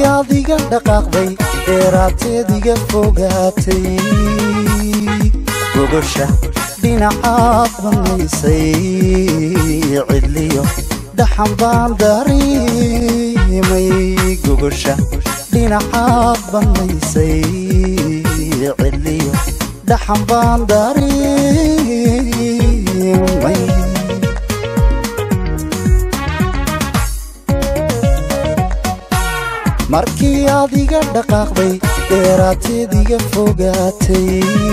markii adiga dhaqaaqday dheeraateediga fogaatay gogosha dhinacaad banaysay cidliyo dhaxan baan dareemay gogosha dhinacaad banaysay cidliyo dhaxan baan dareemay markii adiga dhaqaaqday dheeraateediga fogaatay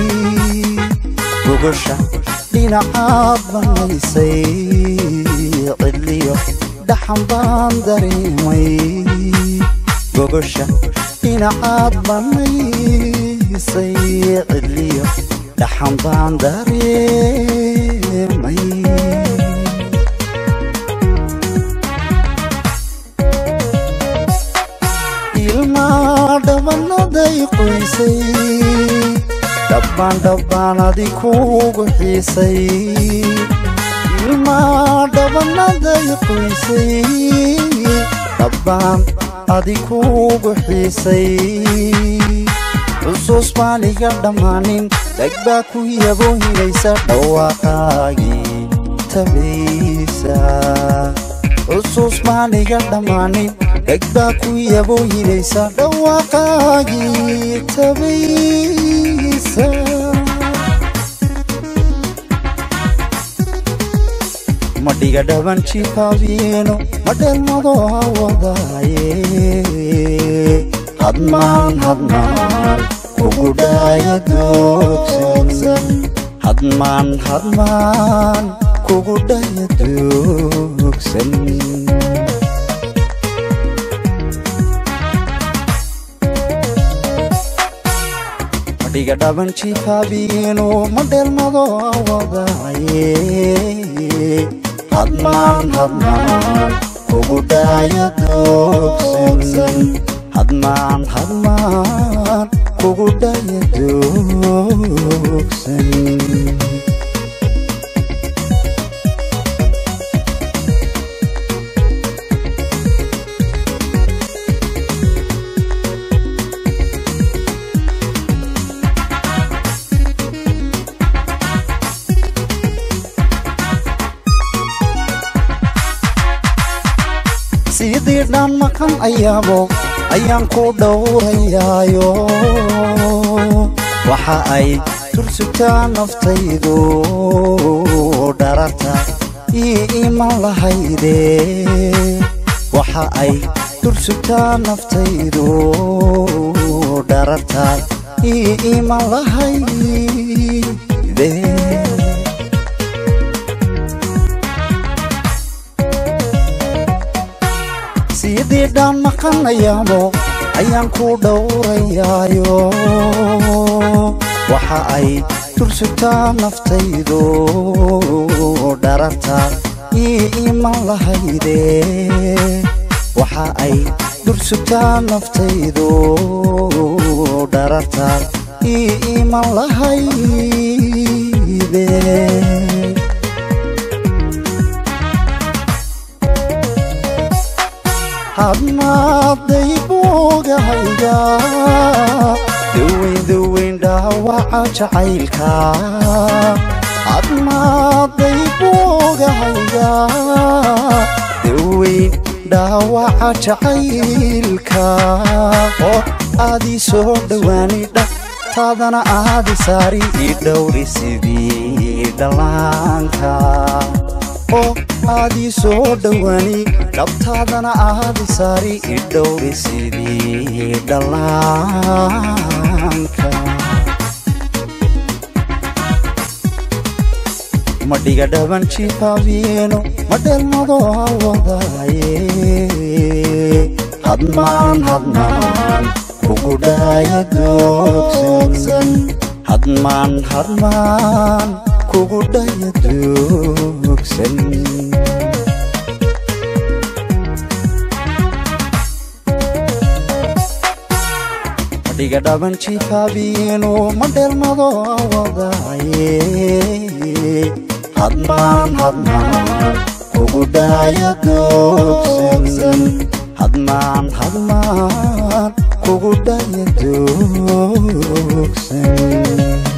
gogosha dhinacaad banaysay cidliyo dhaxan baan dareemay gogosha dhinacaad banaysay cidliyo dhaxan baan dareemay dabanaday qoysay dhabbaan adi kuugu xiisay ilmaa dabanaday qoysay dhabbaan adi kuugu xiisay xusuus baan iga dhammaanin dhag baa ku yaboo hilaysa dhawaaqaagii tabaysa xusuus baan iga dhammaanin dhag baa ku yaboo hilaysa dhawaaqaagii tabaysa madhiga dhaban jiifaabiino madheelmado hawadaaye hadmaan kugu dhaaya doogsan hadmaan kugu dhaaya doogsan madhiga dhaban jiifaabiino madheelmado hawadaaye hadmaan kugu dhaaya doogsan hadmaan kugu dhaaya doogsan sidii dhan maqan ayaabo ayaan ku dhowrayaayo waxa ay tursutaa naftaydu dhararta ii iman lahayde waxa ay tursutaa naftaydu dhararta ii iman lahayde sidii dhan maqan ayaabo ayaan ku dhowrayaayo waxa ay tursutaa naftaydu dhararta ii iman lahayde waxa ay tursutaa naftaydu dhararta ii iman lahayde hadmaaday boogahayga daweyn dhaawaca jacaylka hadmaaday boogahayga daweyn dhaawaca jacaylka oo aadii soo dhowaani dhagtaadana aadi saari ii dhowri sidii dhallaanka oo aadii soo dhowaani dhabtaadana aadi saari ii dhowri sidii dhallaanka madhiga dhaban jiifaabiino madheelmado hawadaaye hadmaan kugu dhaaya doogsan hadmaan kugu dhaaya doogsan madhiga dhaban jiifaabiino madheelmado hawadaaye hadmaan kugu dhaaya doogsan hadmaan hadmaan kugu dhaya doogsan